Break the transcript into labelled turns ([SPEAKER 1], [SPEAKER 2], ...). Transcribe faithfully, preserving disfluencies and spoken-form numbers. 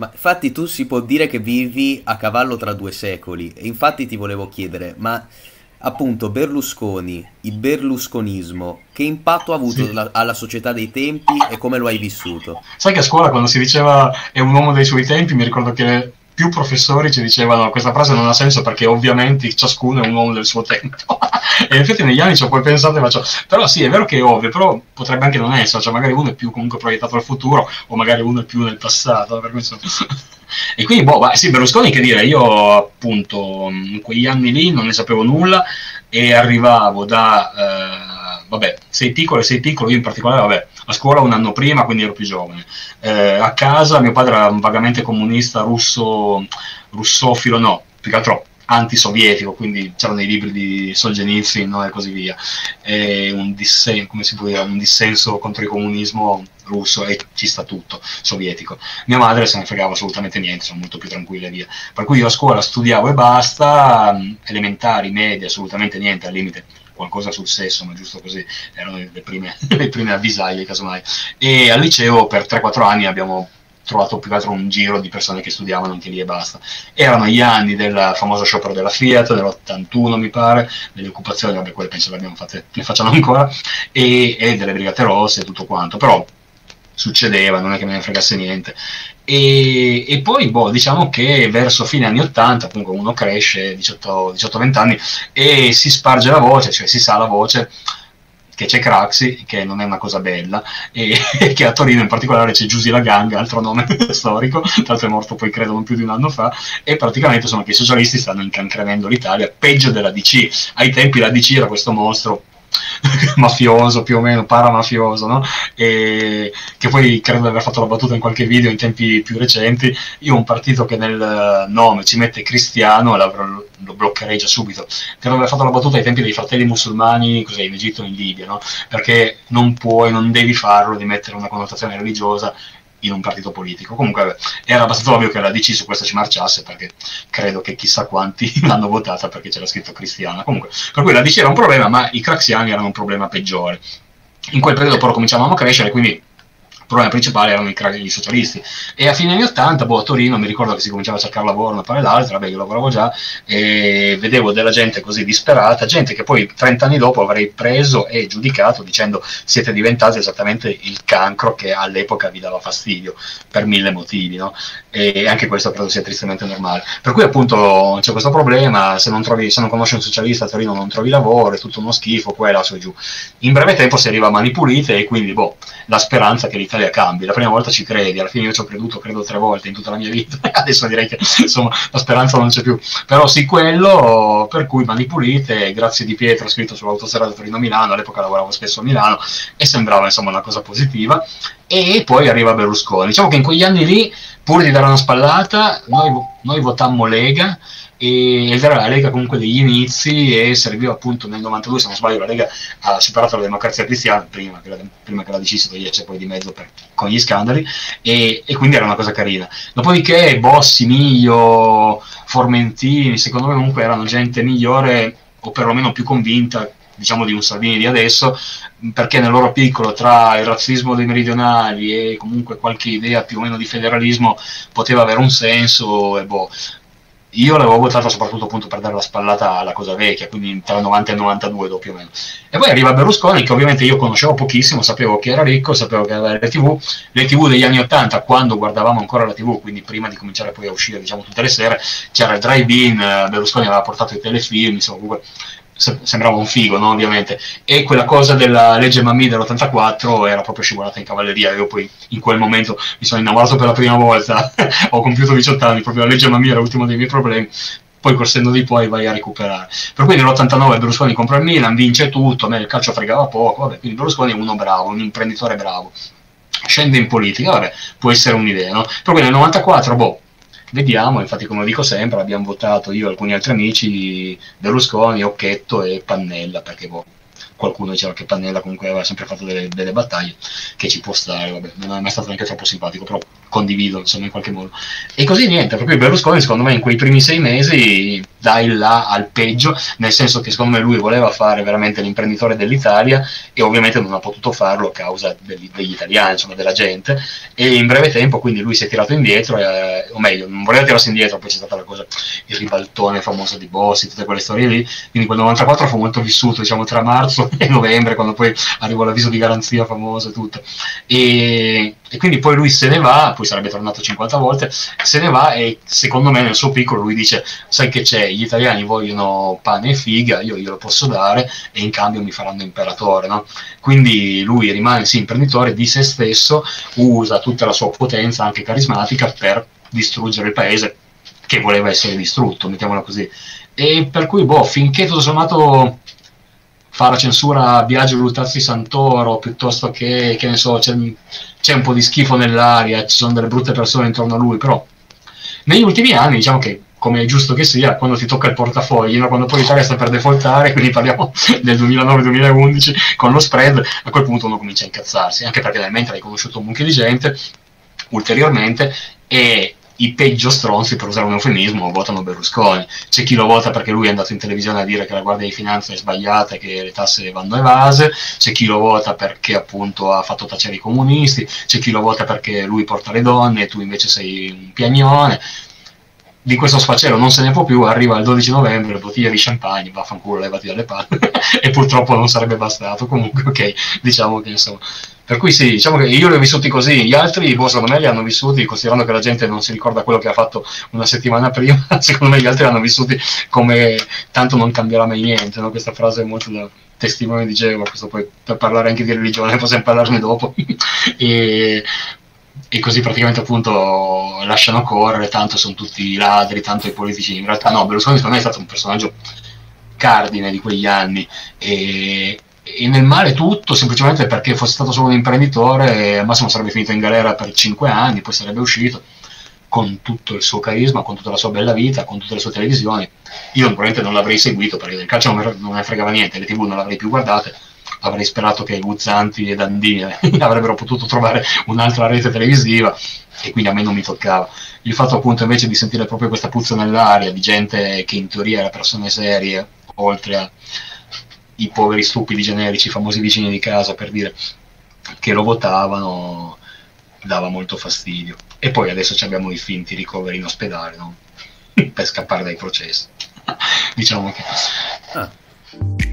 [SPEAKER 1] Ma infatti tu si può dire che vivi a cavallo tra due secoli e infatti ti volevo chiedere, ma appunto Berlusconi, il berlusconismo, che impatto ha avuto
[SPEAKER 2] Sì.
[SPEAKER 1] la- alla società dei tempi e come lo hai vissuto?
[SPEAKER 2] Sai che a scuola quando si diceva è un uomo dei suoi tempi, mi ricordo che più professori ci dicevano questa frase non ha senso perché ovviamente ciascuno è un uomo del suo tempo. E in effetti negli anni ci ho poi pensato e faccio, però sì, è vero che è ovvio, però potrebbe anche non essere, cioè magari uno è più comunque proiettato al futuro o magari uno è più nel passato, per questo. E quindi, boh, ma sì, Berlusconi che dire, io appunto in quegli anni lì non ne sapevo nulla e arrivavo da, eh, vabbè, sei piccolo e sei piccolo, io in particolare, vabbè, a scuola un anno prima, quindi ero più giovane. Eh, a casa mio padre era un vagamente comunista russo, russofilo, no, più che altro antisovietico, quindi c'erano i libri di Solzhenitsyn, no, e così via. E un, dissen- come si può dire, un dissenso contro il comunismo russo e ci sta tutto, sovietico. Mia madre se ne fregava assolutamente niente, sono molto più tranquilla e via. Per cui io a scuola studiavo e basta, elementari, medie, assolutamente niente, al limite qualcosa sul sesso, ma giusto così, erano le prime, le prime avvisaglie, casomai. E al liceo per tre quattro anni abbiamo trovato più che altro un giro di persone che studiavano anche lì e basta. Erano gli anni del famoso sciopero della Fiat, dell'ottantuno mi pare, delle occupazioni, vabbè quelle penso le abbiamo fatte, le facciamo ancora, e, e delle Brigate Rosse e tutto quanto, però succedeva, non è che me ne fregasse niente. E, e poi boh, diciamo che verso fine anni ottanta, comunque uno cresce, diciotto venti anni, e si sparge la voce, cioè si sa la voce che c'è Craxi, che non è una cosa bella, e che a Torino in particolare c'è Giusy La Ganga, altro nome storico, tra l'altro è morto poi credo non più di un anno fa, e praticamente sono che i socialisti stanno incancrenendo l'Italia, peggio della D C. Ai tempi la D C era questo mostro mafioso più o meno, paramafioso, no? E che poi credo di aver fatto la battuta in qualche video in tempi più recenti. Io un partito che nel nome ci mette cristiano lo, lo bloccherei già subito. Credo di aver fatto la battuta ai tempi dei fratelli musulmani, cos'è, in Egitto e in Libia, no? Perché non puoi, non devi farlo di mettere una connotazione religiosa in un partito politico. Comunque vabbè, era abbastanza ovvio che la D C su questo ci marciasse, perché credo che chissà quanti l'hanno votata perché c'era scritto cristiana. Comunque, per cui la D C era un problema, ma i craxiani erano un problema peggiore. In quel periodo però cominciavamo a crescere, quindi il problema principale erano i, i socialisti. E a fine anni ottanta, boh, a Torino mi ricordo che si cominciava a cercare lavoro una pare l'altra, vabbè io lavoravo già, e vedevo della gente così disperata, gente che poi trenta anni dopo avrei preso e giudicato dicendo siete diventati esattamente il cancro che all'epoca vi dava fastidio, per mille motivi, no? E anche questo credo sia tristemente normale. Per cui appunto c'è questo problema, se non, trovi, se non conosci un socialista a Torino non trovi lavoro, è tutto uno schifo, qua e là, su e giù. In breve tempo si arriva a mani pulite e quindi boh, la speranza che l'Italia cambi. La prima volta ci credi, alla fine io ci ho creduto credo tre volte in tutta la mia vita, adesso direi che insomma la speranza non c'è più, però sì quello, per cui mani pulite, grazie Di Pietro scritto sull'autostrada Torino-Milano, all'epoca lavoravo spesso a Milano e sembrava insomma una cosa positiva. E poi arriva Berlusconi, diciamo che in quegli anni lì, pur di dare una spallata, noi, noi votammo Lega, ed era la Lega comunque degli inizi e serviva appunto nel novantadue, se non sbaglio la Lega ha superato la Democrazia Cristiana prima che la, prima che la D C si togliesse poi di mezzo per, con gli scandali, e, e quindi era una cosa carina. Dopodiché Bossi, Miglio, Formentini secondo me comunque erano gente migliore o perlomeno più convinta diciamo di un Salvini di adesso, perché nel loro piccolo tra il razzismo dei meridionali e comunque qualche idea più o meno di federalismo poteva avere un senso e boh. Io l'avevo votata soprattutto appunto per dare la spallata alla cosa vecchia, quindi tra il novanta e il novantadue più o meno. E poi arriva Berlusconi, che ovviamente io conoscevo pochissimo, sapevo che era ricco, sapevo che aveva le tivù, le tivù degli anni ottanta, quando guardavamo ancora la tivù, quindi prima di cominciare poi a uscire diciamo tutte le sere, c'era il drive-in, Berlusconi aveva portato i telefilm, insomma comunque sembrava un figo, no? Ovviamente, e quella cosa della legge Mammì dell'ottantaquattro era proprio scivolata in cavalleria. Io poi in quel momento mi sono innamorato per la prima volta, ho compiuto diciotto anni, proprio la legge Mammì era l'ultimo dei miei problemi, poi col senno di poi vai a recuperare. Per cui nell'ottantanove Berlusconi compra il Milan, vince tutto, a me il calcio fregava poco, vabbè, quindi Berlusconi è uno bravo, un imprenditore bravo, scende in politica, vabbè, può essere un'idea, no? Per cui nel novantaquattro, boh, vediamo, infatti come dico sempre, abbiamo votato io e alcuni altri amici Berlusconi, Occhetto e Pannella, perché boh, qualcuno diceva che Pannella comunque aveva sempre fatto delle, delle battaglie, che ci può stare, vabbè, non è mai stato neanche troppo simpatico, però condivido, insomma, in qualche modo. E così niente, per cui Berlusconi secondo me in quei primi sei mesi dà il là al peggio, nel senso che secondo me lui voleva fare veramente l'imprenditore dell'Italia e ovviamente non ha potuto farlo a causa degli, degli italiani, insomma della gente, e in breve tempo quindi lui si è tirato indietro, eh, o meglio, non voleva tirarsi indietro, poi c'è stata la cosa, il ribaltone famoso di Bossi, tutte quelle storie lì, quindi quel novantaquattro fu molto vissuto, diciamo, tra marzo e novembre, quando poi arrivò l'avviso di garanzia famoso e tutto. E, e quindi poi lui se ne va, poi sarebbe tornato cinquanta volte, se ne va e secondo me nel suo piccolo lui dice, sai che c'è, gli italiani vogliono pane e figa, io glielo posso dare e in cambio mi faranno imperatore, no? Quindi lui rimane sì imprenditore di se stesso, usa tutta la sua potenza anche carismatica per distruggere il paese che voleva essere distrutto, mettiamola così. E per cui boh, finché tutto sommato fa la censura a Biagio Luttazzi Santoro, piuttosto che, che ne so, c'è, c'è un po' di schifo nell'aria, ci sono delle brutte persone intorno a lui, però negli ultimi anni diciamo che, come è giusto che sia, quando ti tocca il portafogli, no? Quando poi l'Italia sta per defaultare, quindi parliamo del duemilanove duemilaundici, con lo spread, a quel punto uno comincia a incazzarsi, anche perché nel mentre hai conosciuto un mucchio di gente, ulteriormente, e i peggio stronzi, per usare un eufemismo, votano Berlusconi. C'è chi lo vota perché lui è andato in televisione a dire che la Guardia di Finanza è sbagliata e che le tasse vanno evase, c'è chi lo vota perché appunto ha fatto tacere i comunisti, c'è chi lo vota perché lui porta le donne e tu invece sei un piagnone. Di questo sfacelo non se ne può più, arriva il dodici novembre, bottiglia di champagne, vaffanculo, levati dalle palle, e purtroppo non sarebbe bastato, comunque ok, diciamo che insomma. Per cui sì, diciamo che io li ho vissuti così, gli altri, boh, secondo me li hanno vissuti, considerando che la gente non si ricorda quello che ha fatto una settimana prima, secondo me gli altri l'hanno vissuti come tanto non cambierà mai niente, no? Questa frase è molto da testimone di Geova, questo poi per parlare anche di religione, possiamo parlarne dopo, e... e così praticamente appunto lasciano correre, tanto sono tutti ladri, tanto i politici, in realtà no, Berlusconi secondo me è stato un personaggio cardine di quegli anni, e, e nel male tutto semplicemente perché fosse stato solo un imprenditore, al massimo sarebbe finito in galera per cinque anni, poi sarebbe uscito con tutto il suo carisma, con tutta la sua bella vita, con tutte le sue televisioni. Io probabilmente non l'avrei seguito perché del calcio non me ne fregava niente, le tv non l'avrei più guardate, avrei sperato che Guzzanti e Dandini avrebbero potuto trovare un'altra rete televisiva e quindi a me non mi toccava. Il fatto appunto invece di sentire proprio questa puzza nell'aria di gente che in teoria era persone serie, oltre ai poveri stupidi generici, famosi vicini di casa, per dire, che lo votavano, dava molto fastidio. E poi adesso abbiamo i finti ricoveri in ospedale, no? Per scappare dai processi. Diciamo che...
[SPEAKER 1] Ah.